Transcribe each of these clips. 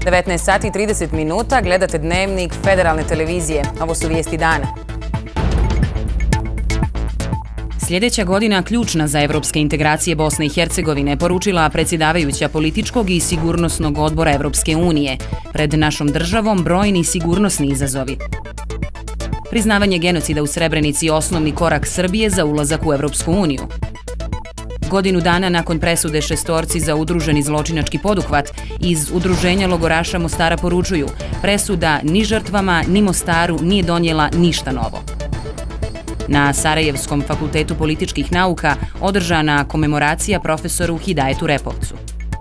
19 sati i 30 minuta gledate Dnevnik Federalne televizije. Ovo su vijesti dana. Sljedeća godina ključna za evropske integracije Bosne i Hercegovine, poručila predsjedavajuća političkog i sigurnosnog odbora Evropske unije. Pred našom državom brojni sigurnosni izazovi. Priznavanje genocida u Srebrenici je osnovni korak Srbije za ulazak u Evropsku uniju. Godinu dana nakon presude šestorci za udruženi zločinački poduhvat iz udruženja logoraša Mostara poručuju: presuda ni žrtvama ni Mostaru nije donijela ništa novo. Na Sarajevskom fakultetu političkih nauka održana komemoracija profesoru Hidajetu Repovcu.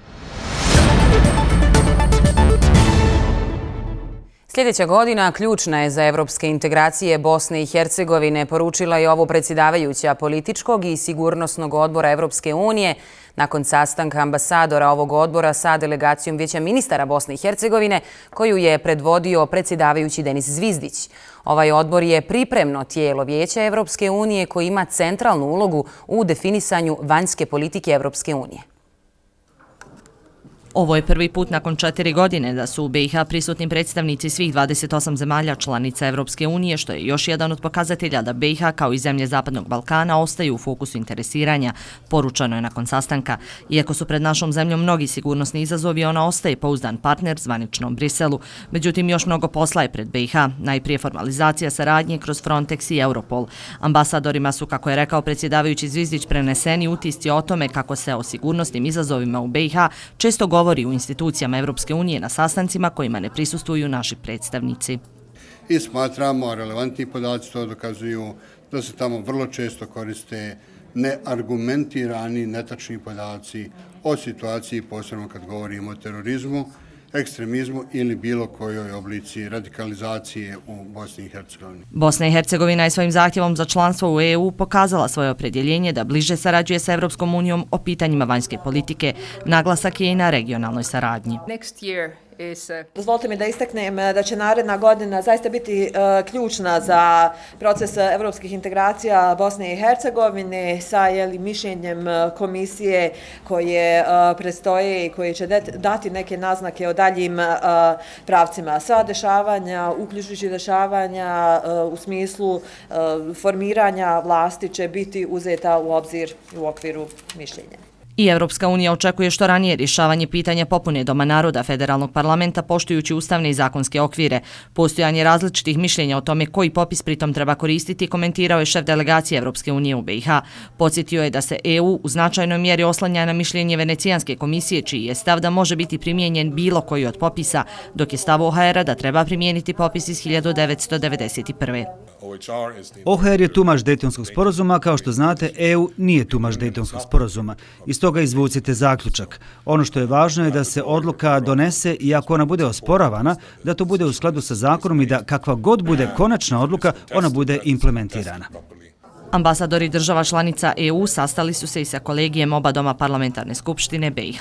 Sljedeća godina ključna je za evropske integracije Bosne i Hercegovine, poručila je ovo predsjedavajuća političkog i sigurnosnog odbora Evropske unije nakon sastanka ambasadora ovog odbora sa delegacijom Vijeća ministara Bosne i Hercegovine, koju je predvodio predsjedavajući Denis Zvizdić. Ovaj odbor je pripremno tijelo Vijeća Evropske unije koji ima centralnu ulogu u definisanju vanjske politike Evropske unije. Ovo je prvi put nakon 4 godine da su u BiH prisutni predstavnici svih 28 zemalja članica Evropske unije, što je još jedan od pokazatelja da BiH kao i zemlje Zapadnog Balkana ostaju u fokusu interesiranja, poručeno je nakon sastanka. Iako su pred našom zemljom mnogi sigurnosni izazovi, ona ostaje pouzdan partner zvaničnom Briselu. Međutim, još mnogo posla je pred BiH, najprije formalizacija saradnje kroz Frontex i Europol. Ambasadorima su, kako je rekao predsjedavajući Zvizdić, preneseni utisci o tome kako se o sigurnosnim izazovima u BiH često govori u institucijama Evropske unije na sastancima kojima ne prisustvuju naši predstavnici. I smatramo, relevantni podaci to dokazuju, da se tamo vrlo često koriste neargumentirani, netačni podaci o situaciji, posebno kad govorimo o terorizmu, ekstremizmu ili bilo kojoj oblici radikalizacije u Bosni i Hercegovini. Bosna i Hercegovina je svojim zahtjevom za članstvo u EU pokazala svoje opredjeljenje da bliže sarađuje sa Evropskom unijom o pitanjima vanjske politike. Naglasak je i na regionalnoj saradnji. Dozvolite mi da istaknem da će naredna godina zaista biti ključna za proces evropskih integracija Bosne i Hercegovine sa mišljenjem komisije koje predstoje i koje će dati neke naznake o daljim pravcima. Sva dešavanja, uključujući dešavanja u smislu formiranja vlasti, će biti uzeta u obzir u okviru mišljenja. I Evropska unija očekuje što ranije rješavanje pitanja popune Doma naroda Federalnog parlamenta poštujući ustavne i zakonske okvire. Postojanje različitih mišljenja o tome koji popis pritom treba koristiti komentirao je šef delegacije Evropske unije u BiH. Podsjetio je da se EU u značajnoj mjeri oslanja na mišljenje Venecijanske komisije, čiji je stav da može biti primijenjen bilo koji od popisa, dok je stav OHR-a da treba primijeniti popis iz 1991. OHR je tumač Dejtonskog sporazuma, kao što znate, EU nije tumač Dejtonskog sporazuma. Iz toga izvucite zaključak. Ono što je važno je da se odluka donese i ako ona bude osporavana, da to bude u skladu sa zakonom i da kakva god bude konačna odluka, ona bude implementirana. Ambasadori država članica EU sastali su se i sa kolegijem oba doma parlamentarne skupštine BiH.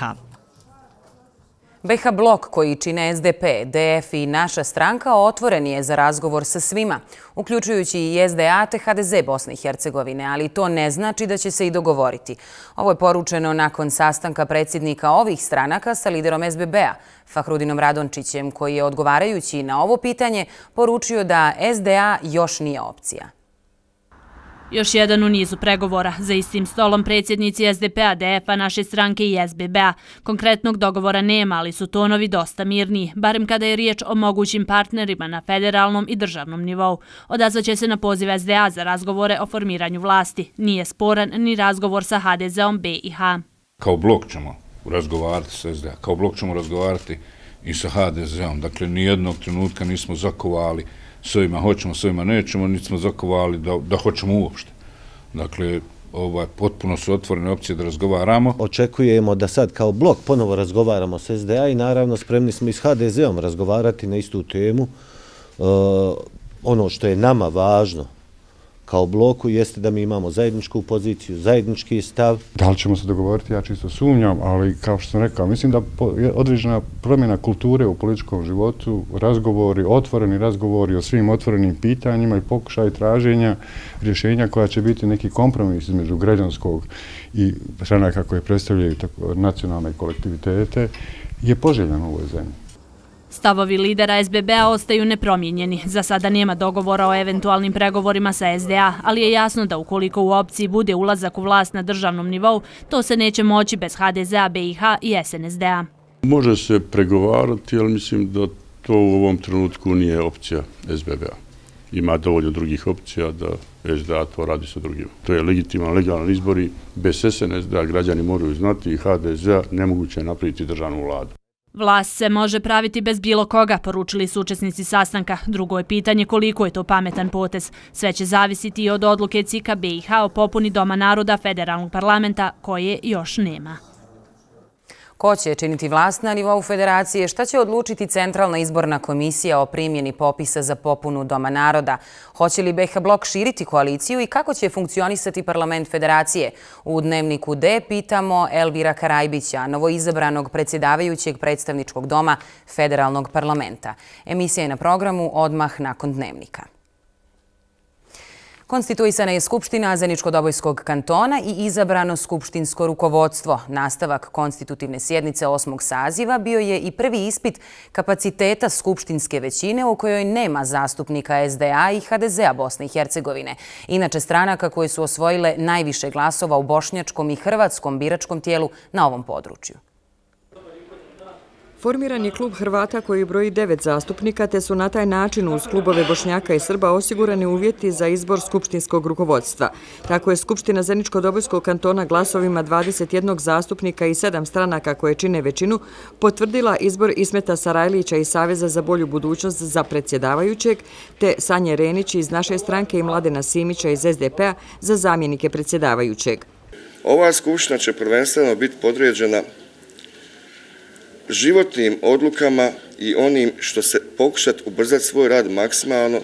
BiH blok koji čine SDP, DF i naša stranka otvoren je za razgovor sa svima, uključujući i SDA te HDZ Bosne i Hercegovine, ali to ne znači da će se i dogovoriti. Ovo je poručeno nakon sastanka predsjednika ovih stranaka sa liderom SBB-a, Fahrudinom Radončićem, koji je odgovarajući na ovo pitanje poručio da SDA još nije opcija. Još jedan u nizu pregovora. Za istim stolom predsjednici SDP-a, DF-a, naše stranke i SBB-a. Konkretnog dogovora nema, ali su tonovi dosta mirniji, barem kada je riječ o mogućim partnerima na federalnom i državnom nivou. Odazvaće se na poziv SDA za razgovore o formiranju vlasti. Nije sporan ni razgovor sa HDZ-om BiH. Kao blok ćemo razgovarati sa SDA, kao blok ćemo razgovarati i sa HDZ-om. Dakle, nijednog trenutka nismo zakovali s ovima hoćemo, s ovima nećemo, niti smo zakovali da hoćemo uopšte. Dakle, potpuno su otvorene opcije da razgovaramo. Očekujemo da sad kao blok ponovo razgovaramo s SDA i naravno spremni smo i s HDZ-om razgovarati na istu temu. Ono što je nama važno kao bloku jeste da mi imamo zajedničku poziciju, zajednički stav. Da li ćemo se dogovoriti, ja čisto sumnjam, ali kao što sam rekao, mislim da je određena promjena kulture u političkom životu, razgovori, otvoreni razgovori o svim otvorenim pitanjima i pokušaj traženja rješenja koja će biti neki kompromis između građanskog i stranaka koje predstavljaju nacionalne kolektivitete je poželjan u ovoj zemlji. Stavovi lidera SBB-a ostaju nepromijenjeni. Za sada nema dogovora o eventualnim pregovorima sa SDA, ali je jasno da ukoliko u opciji bude ulazak u vlast na državnom nivou, to se neće moći bez HDZ-a, BiH i SNSD-a. Može se pregovarati, ali mislim da to u ovom trenutku nije opcija SBB-a. Ima dovoljno drugih opcija da SDA to radi sa drugima. To je legitiman, legalan izbori. Bez SNSD-a građani moraju znati i HDZ-a nemoguće je napraviti državnu vladu. Vlast se može praviti bez bilo koga, poručili su učesnici sastanka. Drugo je pitanje koliko je to pametan potez. Sve će zavisiti i od odluke CIK-a BiH o popuni Doma naroda federalnog parlamenta, koje još nema. Ko će činiti vlast na nivou federacije? Šta će odlučiti Centralna izborna komisija o primjeni popisa za popunu Doma naroda? Hoće li BiH blok širiti koaliciju i kako će funkcionisati parlament federacije? U Dnevniku D pitamo Elvira Karajbića, novoizabranog predsjedavajućeg predstavničkog doma federalnog parlamenta. Emisija je na programu odmah nakon Dnevnika. Konstituisana je Skupština Zeničko-Dobojskog kantona i izabrano skupštinsko rukovodstvo. Nastavak konstitutivne sjednice 8. saziva bio je i prvi ispit kapaciteta skupštinske većine u kojoj nema zastupnika SDA i HDZ-a Bosne i Hercegovine. Inače stranaka koje su osvojile najviše glasova u bošnjačkom i hrvatskom biračkom tijelu na ovom području. Formiran je klub Hrvata koji broji 9 zastupnika, te su na taj način uz klubove Bošnjaka i Srba osigurani uvjeti za izbor skupštinskog rukovodstva. Tako je Skupština Zeničko-Dobojskog kantona glasovima 21 zastupnika i 7 stranaka koje čine većinu potvrdila izbor Ismeta Sarajlića iz Saveza za bolju budućnost za predsjedavajućeg, te Sanje Renić iz naše stranke i Mladena Simića iz SDP-a za zamjenike predsjedavajućeg. Ova skupština će prvenstveno biti podređena životnim odlukama i onim što se pokušati ubrzati svoj rad maksimalno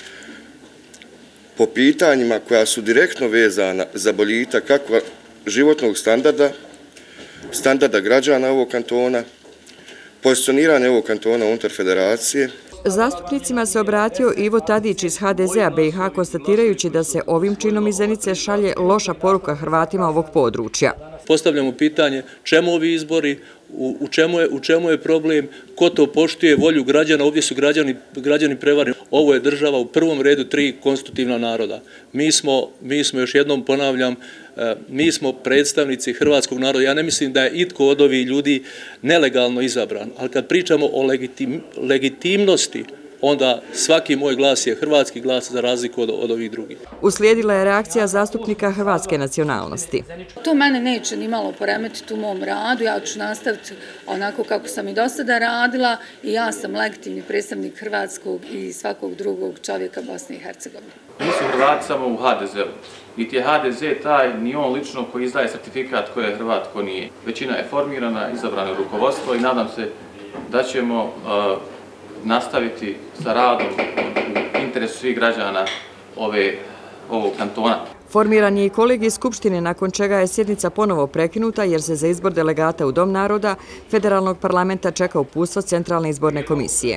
po pitanjima koja su direktno vezana za boljitak kako životnog standarda građana ovog kantona, pozicioniranje ovog kantona unutar federacije. Zastupnicima se obratio Ivo Tadić iz HDZ-a BiH konstatirajući da se ovim činom iz Zenice šalje loša poruka Hrvatima ovog područja. Postavljamo pitanje čemu ovi izbori, u čemu je problem, ko to poštuje volju građana, ovdje su građani prevareni. Ovo je država u prvom redu 3 konstitutivna naroda. Mi smo, još jednom ponavljam, mi smo predstavnici hrvatskog naroda. Ja ne mislim da je itko od ovih ljudi nelegalno izabran, ali kad pričamo o legitimnosti, onda svaki moj glas je hrvatski glas za razliku od ovih drugih. Uslijedila je reakcija zastupnika hrvatske nacionalnosti. To mene neće ni malo poremetiti u mom radu, ja ću nastaviti onako kako sam i do sada radila i ja sam legitimni predstavnik hrvatskog i svakog drugog čovjeka Bosne i Hercegovine. Nisu Hrvati samo u HDZ-u, niti je HDZ taj, ni on lično koji izdaje certifikat ko je Hrvat, ko nije. Većina je formirana, izabrano je rukovodstvo i nadam se da ćemo nastaviti sa radom u interesu svih građana ovog kantona. Formiran je i kolegij Skupštine, nakon čega je sjednica ponovo prekinuta jer se za izbor delegata u Dom naroda federalnog parlamenta čeka uputstvo Centralne izborne komisije.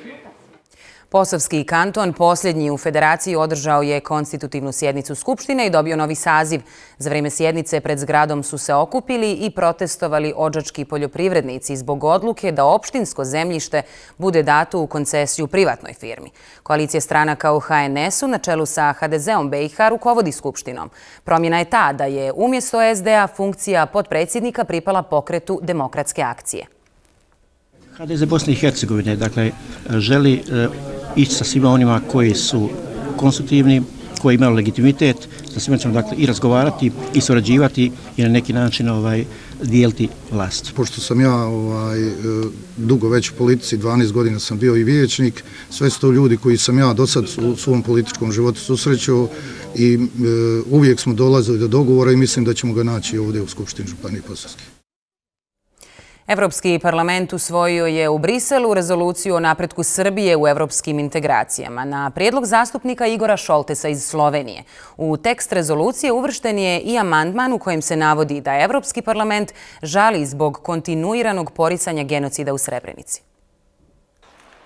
Posavski kanton, posljednji u federaciji, održao je konstitutivnu sjednicu Skupštine i dobio novi saziv. Za vrijeme sjednice pred zgradom su se okupili i protestovali odžački poljoprivrednici zbog odluke da opštinsko zemljište bude dato u koncesiju privatnoj firmi. Koalicija stranaka u HNS-u na čelu sa HDZ-om BiH rukovodi Skupštinom. Promjena je ta da je umjesto SDA funkcija potpredsjednika pripala pokretu Demokratske akcije. HDZ Bosne i Hercegovine želi ići sa svima onima koji su konstruktivni, koji imaju legitimitet, sa svima ćemo i razgovarati i surađivati i na neki način dijeliti vlast. Pošto sam ja dugo već u politici, 12 godina sam bio i vijećnik, sve su to ljudi koji sam ja do sad u svom političkom životu susrećao i uvijek smo dolazili do dogovora i mislim da ćemo ga naći ovdje u Skupštini Županije Posavske. Evropski parlament usvojio je u Briselu rezoluciju o napretku Srbije u evropskim integracijama na prijedlog zastupnika Igora Šoltesa iz Slovenije. U tekst rezolucije uvršten je i amandman u kojem se navodi da Evropski parlament žali zbog kontinuiranog poricanja genocida u Srebrenici.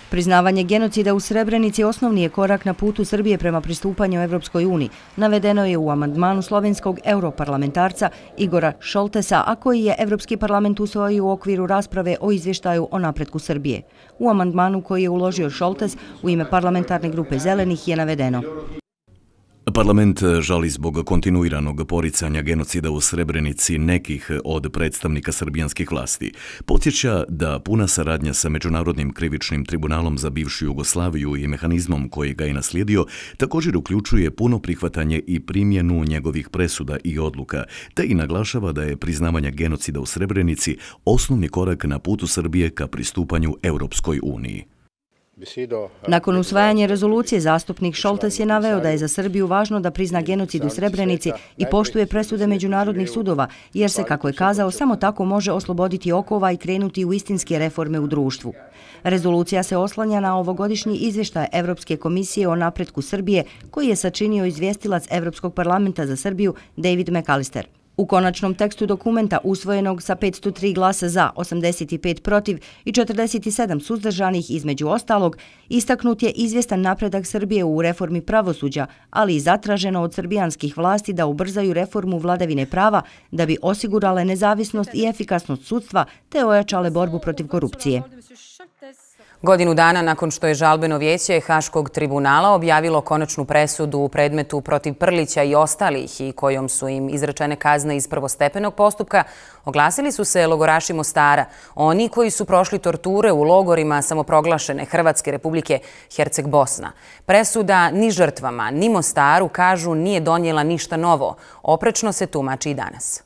Priznavanje genocida u Srebrenici osnovni je korak na putu Srbije prema pristupanju Evropskoj uniji. Navedeno je u amandmanu slovenskog europarlamentarca Igora Šoltesa, a koji je Evropski parlament usvojio u okviru rasprave o izvještaju o napretku Srbije. U amandmanu koji je uložio Šoltes u ime parlamentarne grupe Zelenih je navedeno: Parlament žali zbog kontinuiranog poricanja genocida u Srebrenici nekih od predstavnika srbijanskih vlasti. Podsjeća da puna saradnja sa Međunarodnim krivičnim tribunalom za bivšu Jugoslaviju i mehanizmom koji ga je naslijedio također uključuje puno prihvatanje i primjenu njegovih presuda i odluka, te i naglašava da je priznavanje genocida u Srebrenici osnovni korak na putu Srbije ka pristupanju Europskoj uniji. Nakon usvajanja rezolucije, zastupnik Šoltes je naveo da je za Srbiju važno da prizna genocid u Srebrenici i poštuje presude međunarodnih sudova, jer se, kako je kazao, samo tako može osloboditi okova i krenuti u istinske reforme u društvu. Rezolucija se oslanja na ovogodišnji izvještaj Evropske komisije o napretku Srbije, koji je sačinio izvjestilac Evropskog parlamenta za Srbiju David McAllister. U konačnom tekstu dokumenta, usvojenog sa 503 glasa za, 85 protiv i 47 suzdržanih između ostalog, istaknut je izvjestan napredak Srbije u reformi pravosuđa, ali i zatraženo od srbijanskih vlasti da ubrzaju reformu vladavine prava da bi osigurale nezavisnost i efikasnost sudstva te ojačale borbu protiv korupcije. Godinu dana nakon što je žalbeno vijeće Haškog tribunala objavilo konačnu presudu u predmetu protiv Prlića i ostalih i kojom su im izrečene kazne iz prvostepenog postupka, oglasili su se logoraši Mostara, oni koji su prošli torture u logorima samoproglašene Hrvatske republike Herceg-Bosna. Presuda ni žrtvama, ni Mostaru, kažu, nije donijela ništa novo. Oprečno se tumači i danas.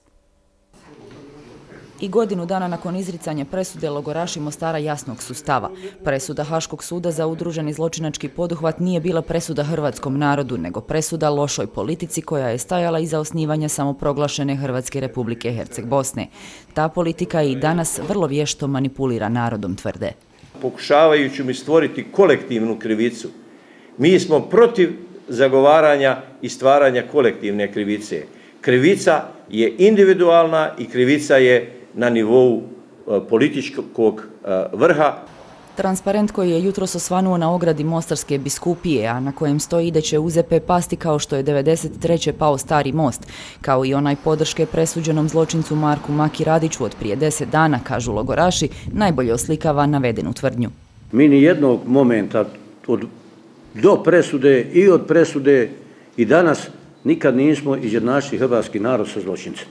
I godinu dana nakon izricanja presude, logoraši Mostara jasnog su stava. Presuda Haškog suda za udruženi zločinački poduhvat nije bila presuda hrvatskom narodu, nego presuda lošoj politici koja je stajala iza osnivanja samoproglašene Hrvatske republike Herceg-Bosne. Ta politika i danas vrlo vješto manipulira narodom, tvrde. Pokušavajući mi stvoriti kolektivnu krivicu, mi smo protiv zagovaranja i stvaranja kolektivne krivice. Krivica je individualna i krivica je na nivou političkog vrha. Transparent koji je jutros osvanuo na ogradi Mostarske biskupije, a na kojem stoji da će UZP pasti kao što je 1993. pao Stari most, kao i onaj podrške presuđenom zločincu Marku Maki Radiću od prije 10 dana, kažu logoraši, najbolje oslikava navedenu tvrdnju. Mi ni jednog momenta do presude i od presude i danas nikad nismo izjednačili hrvatski narod sa zločincem.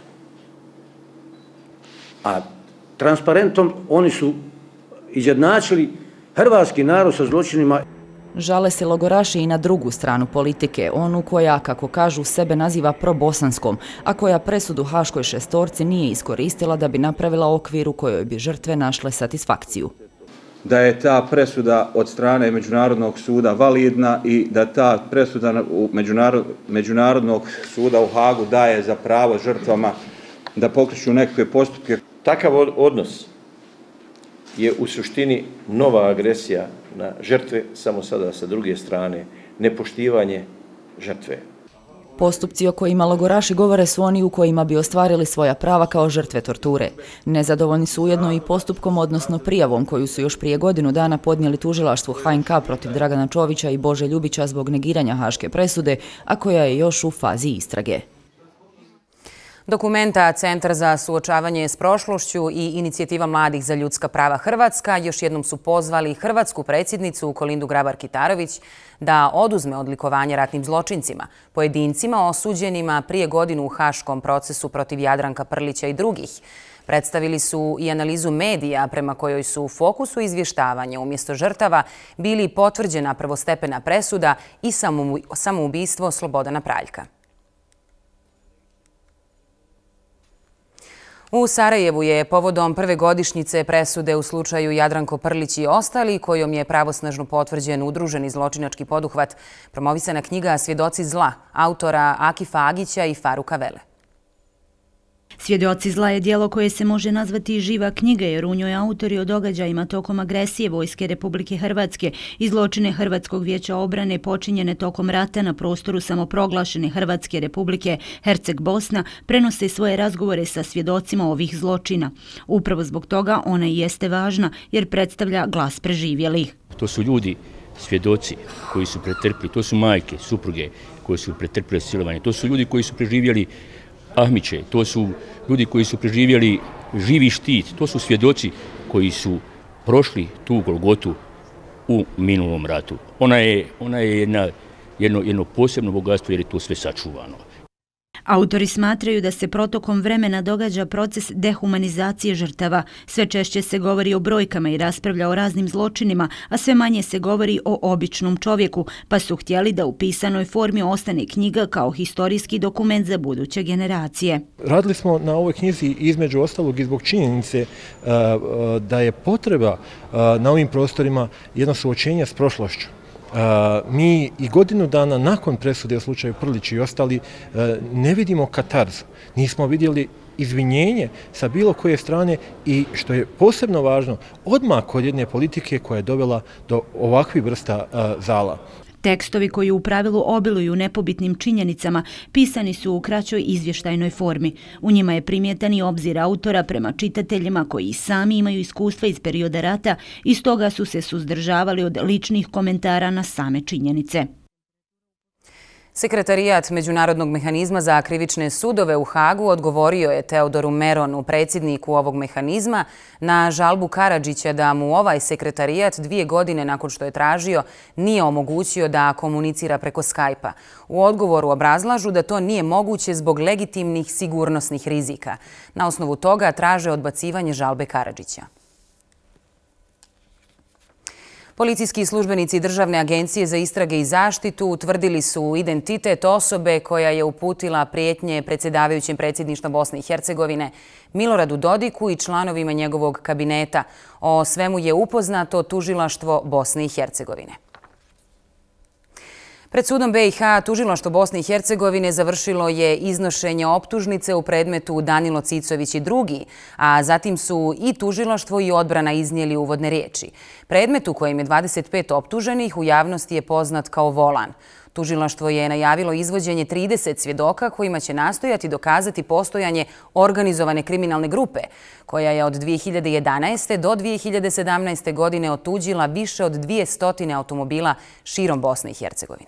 A transparentom oni su izjednačili hrvatski narod sa zločinima. Žale se logoraši i na drugu stranu politike, onu koja, kako kažu, sebe naziva probosanskom, a koja presudu Haškoj šestorci nije iskoristila da bi napravila okvir u kojoj bi žrtve našle satisfakciju. Da je ta presuda od strane Međunarodnog suda validna i da ta presuda Međunarodnog suda u Hagu daje za pravo žrtvama da pokreću nekakve postupke. Takav odnos je u suštini nova agresija na žrtve, samo sada sa druge strane, nepoštivanje žrtve. Postupci o kojima logoraši govore su oni u kojima bi ostvarili svoja prava kao žrtve torture. Nezadovoljni su ujedno i postupkom, odnosno prijavom koju su još prije godinu dana podnijeli tužilaštvu HNK protiv Dragana Čovića i Bože Ljubića zbog negiranja haške presude, a koja je još u fazi istrage. Dokumenta Centar za suočavanje s prošlošću i Inicijativa mladih za ljudska prava Hrvatska još jednom su pozvali hrvatsku predsjednicu Kolindu Grabar-Kitarović da oduzme odlikovanje ratnim zločincima, pojedincima osuđenima prije godinu u haškom procesu protiv Jadranka Prlića i drugih. Predstavili su i analizu medija prema kojoj su u fokusu izvještavanja umjesto žrtava bili potvrđena prvostepena presuda i samoubistvo Slobodana Praljka. U Sarajevu je povodom prve godišnjice presude u slučaju Jadranko Prlić i ostali, kojom je pravosnažno potvrđen udruženi zločinački poduhvat, promovisana knjiga Svjedoci zla, autora Akifa Agića i Faruka Vele. Svjedoci zla je dijelo koje se može nazvati živa knjiga, jer u njoj autori o događajima tokom agresije Vojske Republike Hrvatske i zločine Hrvatskog vijeća obrane počinjene tokom rata na prostoru samoproglašene Hrvatske Republike Herceg-Bosna prenose svoje razgovore sa svjedocima ovih zločina. Upravo zbog toga ona i jeste važna, jer predstavlja glas preživjelih. To su ljudi, svjedoci koji su pretrpili, to su majke, supruge koji su pretrpile silovanje, to su ljudi koji su preživjeli Ahmiće, to su ljudi koji su preživjeli Živi štit, to su svjedoci koji su prošli tu golgotu u minulom ratu. Ona je jedno posebno bogatstvo jer je to sve sačuvano. Autori smatraju da se protokom vremena događa proces dehumanizacije žrtava. Sve češće se govori o brojkama i raspravlja o raznim zločinima, a sve manje se govori o običnom čovjeku, pa su htjeli da u pisanoj formi ostane knjiga kao historijski dokument za buduće generacije. Radili smo na ovoj knjizi između ostalog i zbog činjenice da je potreba na ovim prostorima jedno suočenje s prošlošću. Mi i godinu dana nakon presude u slučaju Prlić i ostali ne vidimo katarzu. Nismo vidjeli izvinjenje sa bilo koje strane i, što je posebno važno, odmak od jedne politike koja je dovela do ovakvih vrsta zala. Tekstovi koji u pravilu obiluju nepobitnim činjenicama pisani su u kraćoj izvještajnoj formi. U njima je primjetan i obzir autora prema čitateljima koji i sami imaju iskustva iz perioda rata i stoga su se suzdržavali od ličnih komentara na same činjenice. Sekretarijat Međunarodnog mehanizma za krivične sudove u Hagu odgovorio je Teodoru Meronu, predsjedniku ovog mehanizma, na žalbu Karadžića da mu ovaj sekretarijat 2 godine nakon što je tražio nije omogućio da komunicira preko Skype-a. U odgovoru obrazlažu da to nije moguće zbog legitimnih sigurnosnih rizika. Na osnovu toga traže odbacivanje žalbe Karadžića. Policijski službenici Državne agencije za istrage i zaštitu utvrdili su identitet osobe koja je uputila prijetnje predsjedavajućem predsjedništva Bosne i Hercegovine Miloradu Dodiku i članovima njegovog kabineta. O svemu je upoznato tužilaštvo Bosne i Hercegovine. Pred sudom BiH tužilaštvo Bosne i Hercegovine završilo je iznošenje optužnice u predmetu Danilo Cicović i drugi, a zatim su i tužilaštvo i odbrana iznijeli uvodne riječi. Predmet u kojem je 25 optuženih u javnosti je poznat kao Volan. Tužilaštvo je najavilo izvođenje 30 svjedoka kojima će nastojati dokazati postojanje organizovane kriminalne grupe, koja je od 2011. do 2017. godine otuđila više od 200 automobila širom Bosne i Hercegovine.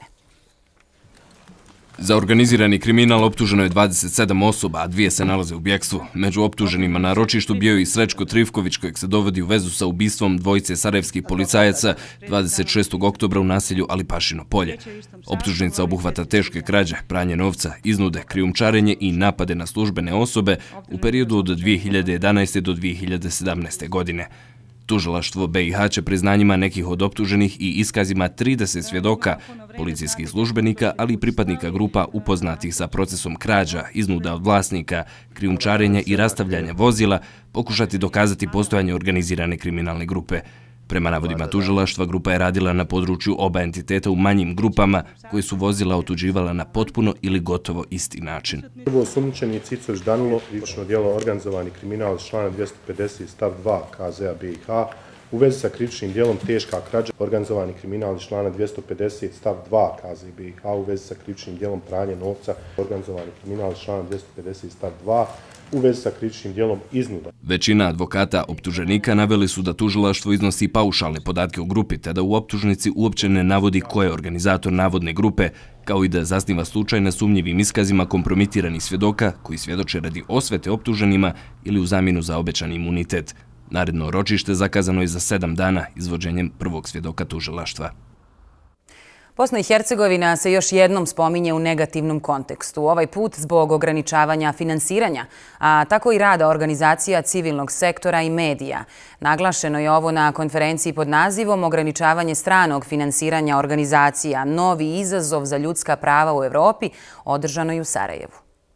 Za organizirani kriminal optuženo je 27 osoba, a 2 se nalaze u bjekstvu. Među optuženima na ročištu bio i Srećko Trivković, kojeg se dovodi u vezu sa ubistvom dvojice sarajevskih policajaca 26. oktobra u naselju Alipašino polje. Optužnica obuhvata teške krađe, pranje novca, iznude, krijumčarenje i napade na službene osobe u periodu od 2011. do 2017. godine. Tužilaštvo BiH će priznanjima nekih od optuženih i iskazima 30 svjedoka, policijskih službenika, ali i pripadnika grupa upoznatih sa procesom krađa, iznuda od vlasnika, krijumčarenja i rastavljanja vozila, pokušati dokazati postojanje organizirane kriminalne grupe. Prema navodima tužilaštva, grupa je radila na području oba entiteta u manjim grupama koje su vozila otuđivala na potpuno ili gotovo isti način. Prvo osumnjičeni Cicović Danilo, krivično djelo organizovani kriminal iz člana 250 stav 2 KZ-a BiH, u vezi sa krivičnim djelom teška krađa, organizovani kriminal iz člana 250 stav 2 KZ BiH, u vezi sa krivičnim djelom pranje novca, organizovani kriminal iz člana 250 stav 2, u vezi sa krivičnim djelom iznuda. Većina advokata optuženika naveli su da tužilaštvo iznosi paušalne podatke o grupi, te da u optužnici uopće ne navodi ko je organizator navodne grupe, kao i da zasniva slučaj na sumnjivim iskazima kompromitiranih svjedoka koji svjedoče radi osvete optuženima ili u zamjenu za obećani imunitet. Naredno ročište zakazano je za 7 dana izvođenjem prvog svjedoka tužilaštva. Bosna i Hercegovina se još jednom spominje u negativnom kontekstu, ovaj put zbog ograničavanja finansiranja, a tako i rada organizacija civilnog sektora i medija. Naglašeno je ovo na konferenciji pod nazivom Ograničavanje stranog finansiranja organizacija, novi izazov za ljudska prava u Evropi, održanoj u Sarajevu.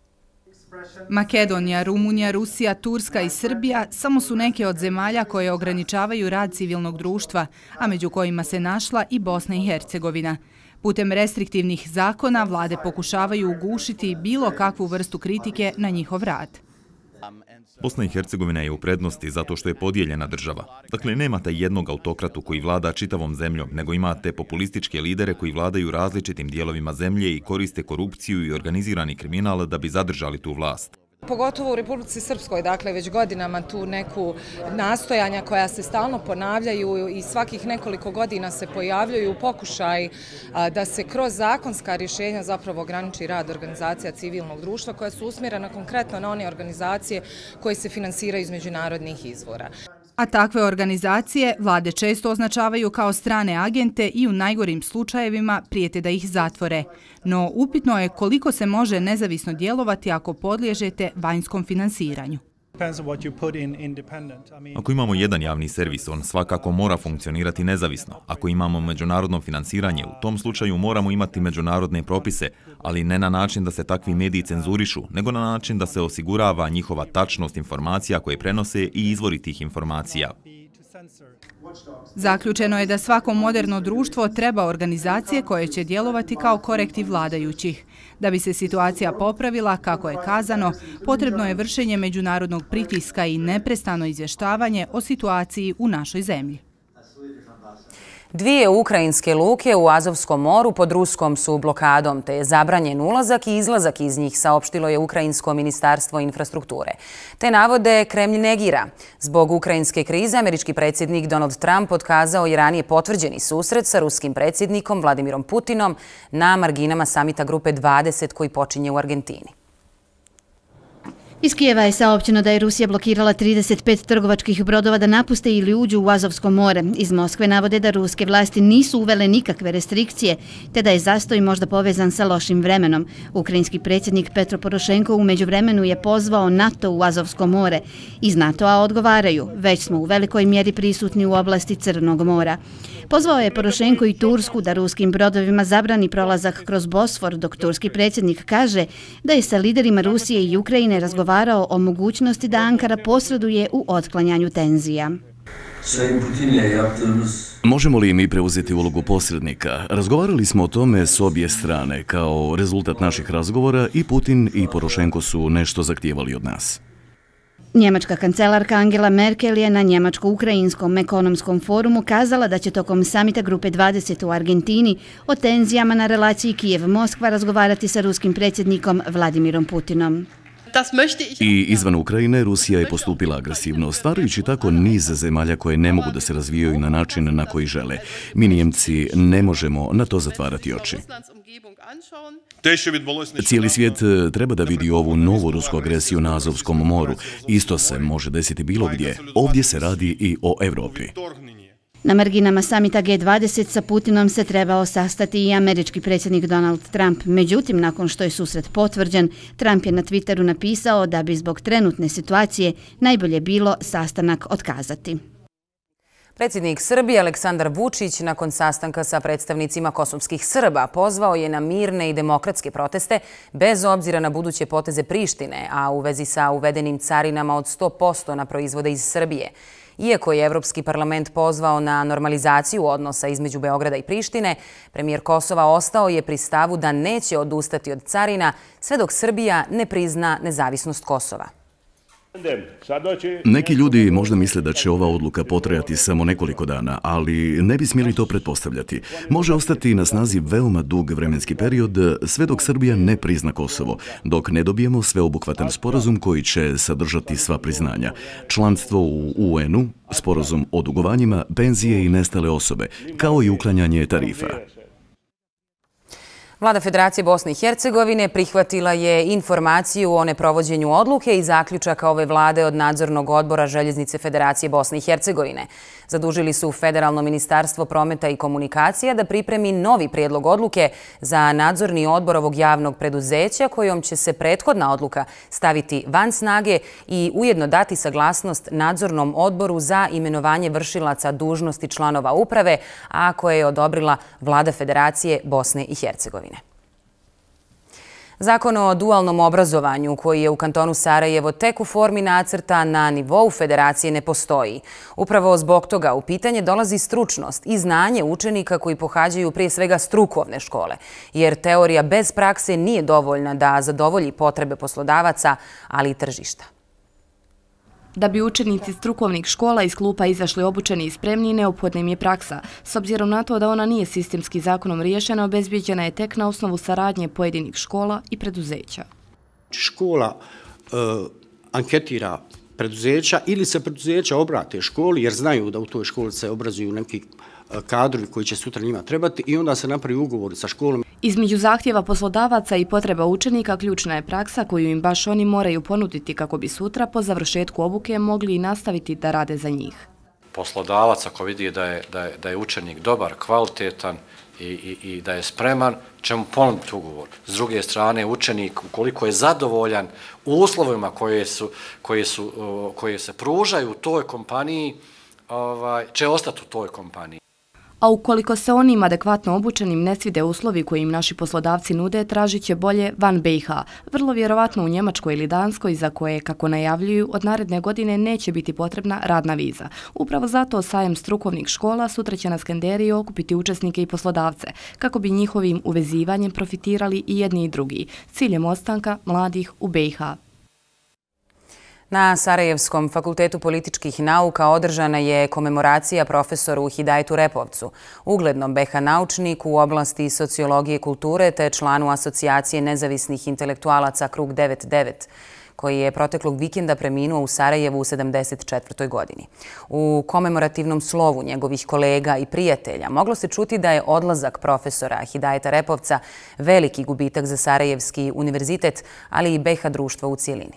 Makedonija, Rumunija, Rusija, Turska i Srbija samo su neke od zemalja koje ograničavaju rad civilnog društva, a među kojima se našla i Bosna i Hercegovina. Putem restriktivnih zakona vlade pokušavaju ugušiti bilo kakvu vrstu kritike na njihov rad. Bosna i Hercegovina je u prednosti zato što je podijeljena država. Dakle, nemate jednog autokratu koji vlada čitavom zemljom, nego imate populističke lidere koji vladaju različitim dijelovima zemlje i koriste korupciju i organizirani kriminal da bi zadržali tu vlast. Pogotovo u Republici Srpskoj, dakle već godinama tu neku nastojanja koja se stalno ponavljaju i svakih nekoliko godina se pojavljaju pokušaj da se kroz zakonska rješenja zapravo ograniči rad organizacija civilnog društva koja su usmjerena konkretno na one organizacije koje se finansiraju iz međunarodnih izvora. A takve organizacije vlade često označavaju kao strane agente i u najgorim slučajevima prijete da ih zatvore. No upitno je koliko se može nezavisno djelovati ako podliježete vanjskom finansiranju. Ako imamo jedan javni servis, on svakako mora funkcionirati nezavisno. Ako imamo međunarodno finansiranje, u tom slučaju moramo imati međunarodne propise, ali ne na način da se takvi mediji cenzurišu, nego na način da se osigurava njihova tačnost informacija koje prenose i izvori tih informacija. Zaključeno je da svako moderno društvo treba organizacije koje će djelovati kao korektiv vladajućih. Da bi se situacija popravila, kako je kazano, potrebno je vršenje međunarodnog pritiska i neprestano izvještavanje o situaciji u našoj zemlji. Dvije ukrajinske luke u Azovskom moru pod ruskom su blokadom, te je zabranjen ulazak i izlazak iz njih, saopštilo je Ukrajinsko ministarstvo infrastrukture. Te navode Kremlj negira. Zbog ukrajinske krize, američki predsjednik Donald Trump otkazao je ranije potvrđeni susret sa ruskim predsjednikom Vladimirom Putinom na marginama samita Grupe 20 koji počinje u Argentini. Iz Kijeva je saopćeno da je Rusija blokirala 35 trgovačkih brodova da napuste ili uđu u Azovsko more. Iz Moskve navode da ruske vlasti nisu uvele nikakve restrikcije, te da je zastoj možda povezan sa lošim vremenom. Ukrajinski predsjednik Petro Porošenko u međuvremenu je pozvao NATO u Azovsko more. Iz NATO-a odgovaraju, već smo u velikoj mjeri prisutni u oblasti Crnog mora. Pozvao je Porošenko i Tursku da ruskim brodovima zabrani prolazak kroz Bosfor, dok turski predsjednik kaže da je sa liderima Rusije i Ukrajine razgovarao o mogućnosti da Ankara posreduje u otklanjanju tenzija. Možemo li mi preuzeti ulogu posrednika? Razgovarali smo o tome s obje strane. Kao rezultat naših razgovora i Putin i Porošenko su nešto zahtijevali od nas. Njemačka kancelarka Angela Merkel je na Njemačko-Ukrajinskom ekonomskom forumu kazala da će tokom samita Grupe 20 u Argentini o tenzijama na relaciji Kijev-Moskva razgovarati sa ruskim predsjednikom Vladimirom Putinom. I izvan Ukrajine Rusija je postupila agresivno, stvarajući tako niz zemalja koje ne mogu da se razvijaju na način na koji žele. Mi Nijemci ne možemo na to zatvarati oči. Cijeli svijet treba da vidi ovu novu rusku agresiju na Azovskom moru. Isto se može desiti bilo gdje. Ovdje se radi i o Evropi. Na marginama samita G20 sa Putinom se trebao sastati i američki predsjednik Donald Trump. Međutim, nakon što je susret potvrđen, Trump je na Twitteru napisao da bi zbog trenutne situacije najbolje bilo sastanak otkazati. Predsjednik Srbije Aleksandar Vučić nakon sastanka sa predstavnicima kosovskih Srba pozvao je na mirne i demokratske proteste bez obzira na buduće poteze Prištine, a u vezi sa uvedenim carinama od 100% na proizvode iz Srbije. Iako je Evropski parlament pozvao na normalizaciju odnosa između Beograda i Prištine, premijer Kosova ostao je pri stavu da neće odustati od carina sve dok Srbija ne prizna nezavisnost Kosova. Neki ljudi možda misle da će ova odluka potrajati samo nekoliko dana, ali ne bi smjeli to pretpostavljati. Može ostati na snazi veoma dug vremenski period sve dok Srbija ne prizna Kosovo, dok ne dobijemo sveobuhvatan sporazum koji će sadržati sva priznanja. Članstvo u UN-u, sporazum o dugovanjima, penzije i nestale osobe, kao i uklanjanje tarifa. Vlada Federacije Bosne i Hercegovine prihvatila je informaciju o neprovođenju odluke i zaključaka ove vlade od Nadzornog odbora Željeznice Federacije Bosne i Hercegovine. Zadužili su Federalno ministarstvo prometa i komunikacija da pripremi novi prijedlog odluke za nadzorni odbor ovog javnog preduzeća kojom će se prethodna odluka staviti van snage i ujedno dati saglasnost nadzornom odboru za imenovanje vršilaca dužnosti članova uprave, a koje je odobrila Vlada Federacije Bosne i Hercegovine. Zakon o dualnom obrazovanju koji je u kantonu Sarajevo tek u formi nacrta na nivou federacije ne postoji. Upravo zbog toga u pitanje dolazi stručnost i znanje učenika koji pohađaju prije svega strukovne škole, jer teorija bez prakse nije dovoljna da zadovolji potrebe poslodavaca, ali i tržišta. Da bi učenici strukovnih škola iz klupa izašli obučeni i spremni, neophodna im je praksa. S obzirom na to da ona nije sistemski zakonom riješena, obezbijeđena je tek na osnovu saradnje pojedinih škola i preduzeća. Škola anketira preduzeća ili se preduzeća obrate školi jer znaju da u toj školi se obrazuju neki kadrovi koji će sutra njima trebati i onda se napravi ugovor sa školom. Između zahtjeva poslodavaca i potreba učenika ključna je praksa koju im baš oni moraju ponuditi kako bi sutra po završetku obuke mogli i nastaviti da rade za njih. Poslodavac ako vidi da je učenik dobar, kvalitetan i da je spreman, će mu ponuditi ugovor. S druge strane, učenik ukoliko je zadovoljan uslovima koje se pružaju u toj kompaniji, će ostati u toj kompaniji. A ukoliko se onim adekvatno obučenim ne svide uslovi koji im naši poslodavci nude, tražit će bolje van BiH, vrlo vjerovatno u Njemačkoj ili Danskoj, za koje, kako najavljuju, od naredne godine neće biti potrebna radna viza. Upravo zato sajam strukovnih škola sutra će na Skenderiji okupiti učesnike i poslodavce, kako bi njihovim uvezivanjem profitirali i jedni i drugi, ciljem ostanka mladih u BiH. Na Sarajevskom fakultetu političkih nauka održana je komemoracija profesoru Hidajetu Repovcu, uglednom BiH naučniku u oblasti sociologije i kulture te članu Asocijacije nezavisnih intelektualaca Krug 99, koji je proteklog vikenda preminuo u Sarajevu u 74. godini. U komemorativnom slovu njegovih kolega i prijatelja moglo se čuti da je odlazak profesora Hidajeta Repovca veliki gubitak za Sarajevski univerzitet, ali i BiH društva u cijelini.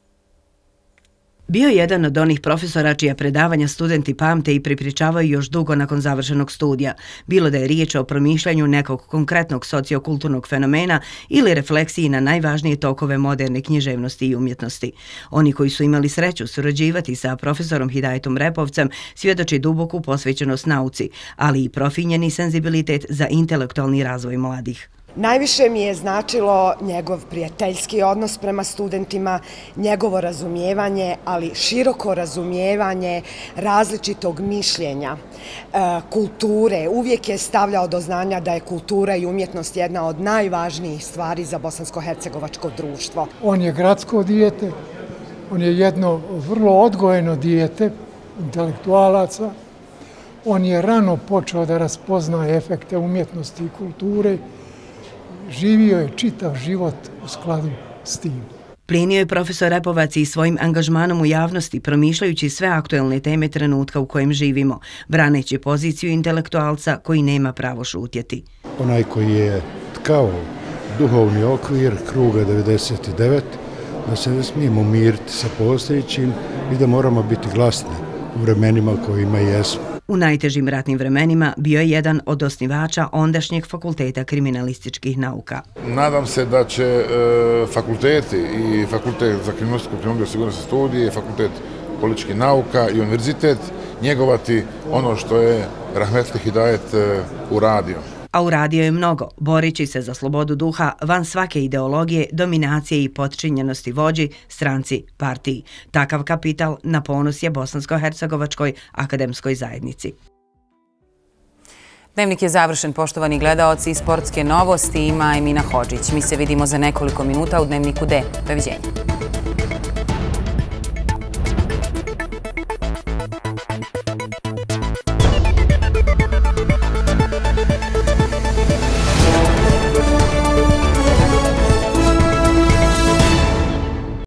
Bio je jedan od onih profesora čija predavanja studenti pamte i pripričavaju još dugo nakon završenog studija, bilo da je riječ o promišljanju nekog konkretnog sociokulturnog fenomena ili refleksiji na najvažnije tokove moderne književnosti i umjetnosti. Oni koji su imali sreću surađivati sa profesorom Hidajetom Repovcem svjedoči duboku posvećenost nauci, ali i profinjeni senzibilitet za intelektualni razvoj mladih. Najviše mi je značilo njegov prijateljski odnos prema studentima, njegovo razumijevanje, ali široko razumijevanje različitog mišljenja, kulture. Uvijek je stavljao do znanja da je kultura i umjetnost jedna od najvažnijih stvari za bosansko-hercegovačko društvo. On je gradsko dijete, on je jedno vrlo odgojeno dijete intelektualaca. On je rano počeo da raspoznaje efekte umjetnosti i kulture. Živio je čitav život u skladu s tim. Plijenio je profesor Repovac i svojim angažmanom u javnosti, promišljajući sve aktuelne teme trenutka u kojem živimo, braneći poziciju intelektualca koji nema pravo šutjeti. Onaj koji je tkao duhovni okvir Kruga 99, da se ne smijemo umiriti sa postojećim i da moramo biti glasni u vremenima kojima jesmo. U najtežim ratnim vremenima bio je jedan od osnivača ondašnjeg fakulteta kriminalističkih nauka. Nadam se da će fakulteti i fakultet za kriminalistiku, kriminologiju i sigurnosne studije, fakultet političkih nauka i univerzitet njegovati ono što je rahmetli Hidajet uradio. A uradio je mnogo, borići se za slobodu duha van svake ideologije, dominacije i potčinjenosti vođi, stranci, partiji. Takav kapital na ponos je Bosansko-hercegovačkoj akademskoj zajednici. Dnevnik je završen, poštovani gledaoci, sportske novosti ima Emina Hodžić. Mi se vidimo za nekoliko minuta u Dnevniku D. Doviđenja.